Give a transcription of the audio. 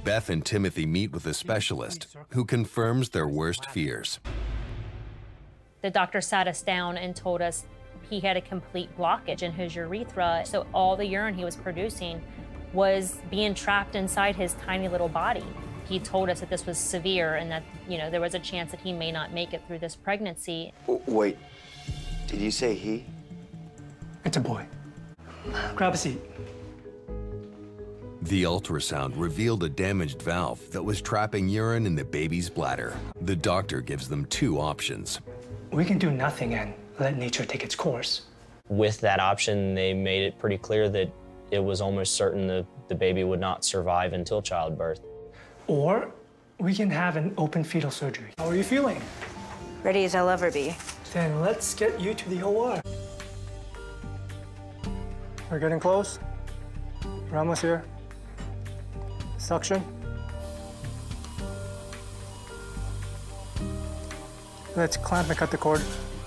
Beth and Timothy meet with a specialist who confirms their worst fears. The doctor sat us down and told us he had a complete blockage in his urethra, so all the urine he was producing was being trapped inside his tiny little body. He told us that this was severe and that, there was a chance that he may not make it through this pregnancy. Wait, did you say he? It's a boy. Grab a seat. The ultrasound revealed a damaged valve that was trapping urine in the baby's bladder. The doctor gives them two options. We can do nothing and let nature take its course. With that option, they made it pretty clear that it was almost certain that the baby would not survive until childbirth. Or we can have an open fetal surgery. How are you feeling? Ready as I'll ever be. Then let's get you to the OR. We're getting close. We're almost here. Suction. Let's clamp and cut the cord.